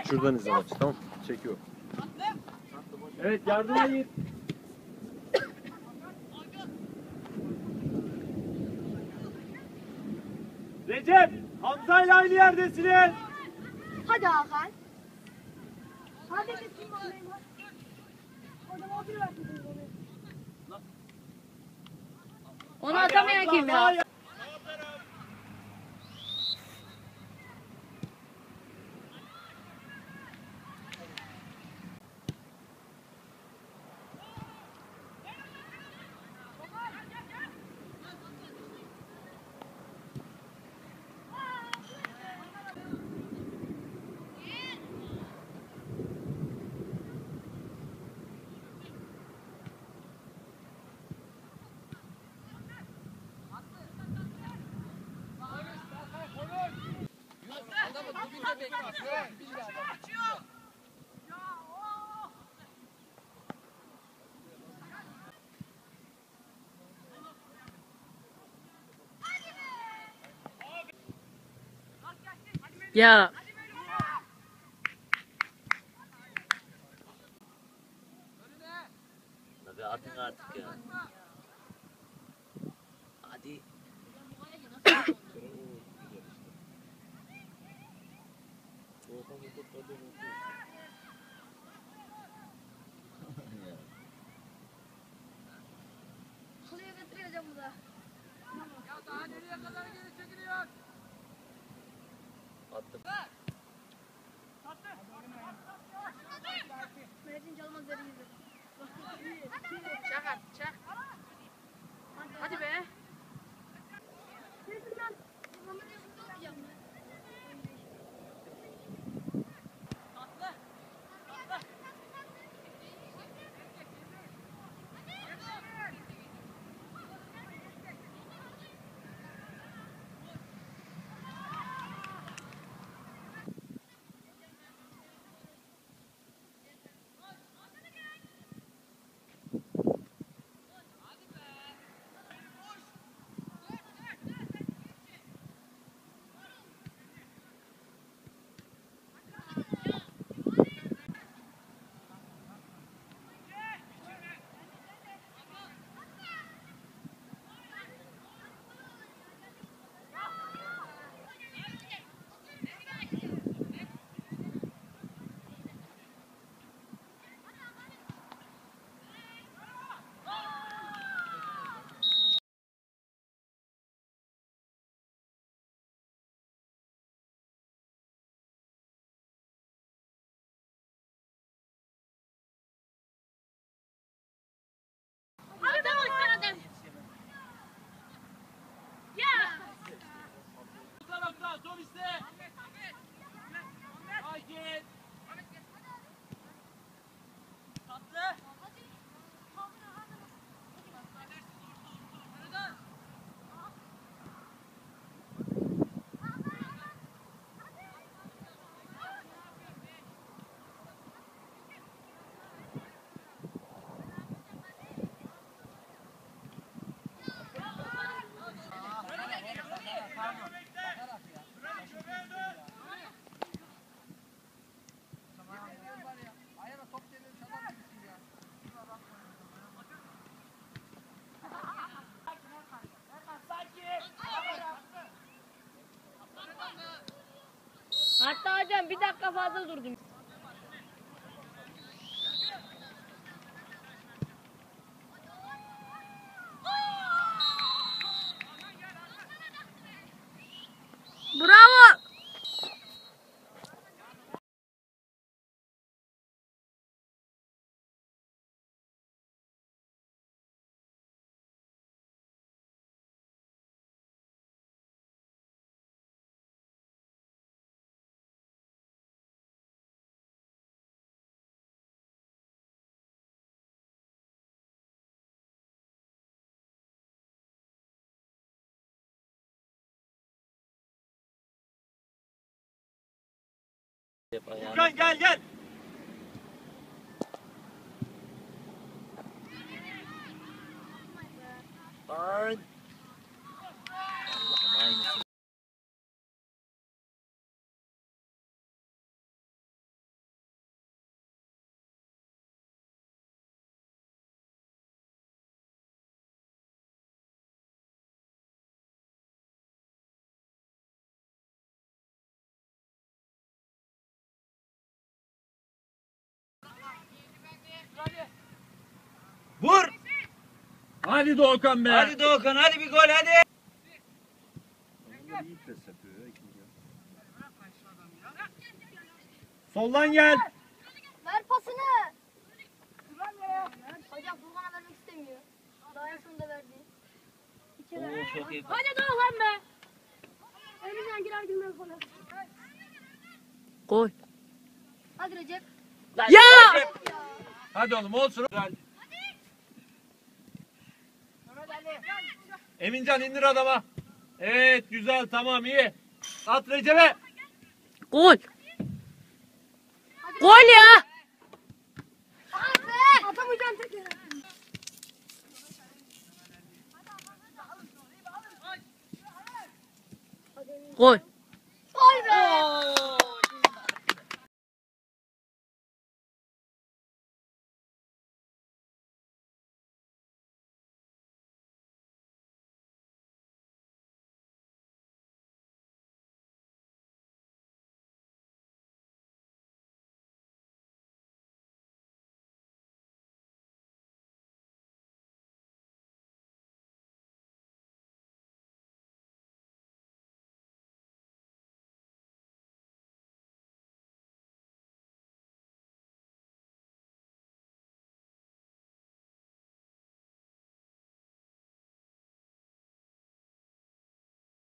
Şuradan izle maçı, tamam mı? Çekiyor. Evet, yardıma git. Recep, Hamza ile aynı yerdesiniz. Hadi Hakan. Hadi gitsin bakayım. Orada mobil var. Onu atamayan kim ya? Ya Hadi atın artık ya. Hadi. Şuraya götüreceğim bu da. Ya daha nereye kadar geri çekiliyor? Attım. Mehmet'in çalmaz yeri gibi. çak at çak. Hadi be. Nesin lan? Mehmet'in yanında olmayacağım ben. Hadi tamam hadi. Ya. Bu tarafta sol iste. Sakin. Tatlı. Hatta hocam bir dakika fazla durdum. Bravo. Furkan gel gel. Burn. Hadi Doğukan be. Hadi Doğukan hadi bir gol hadi. İyi pres yapıyor ya ikinci yarı. Soldan gel. Ver pasını. Hocam Furkan'a vermek istemiyor. Daha en sonunda verdi. Oo çok iyi. Hadi Doğukan be. Elimden girer girmez falan. Gol. Hadi Recep. Ya! Hadi oğlum olsun. Emincan indir adama. Evet güzel tamam iyi. At Recep'e. Gol. Gol ya. Ah be. Atamayacağım tekrar. Gol.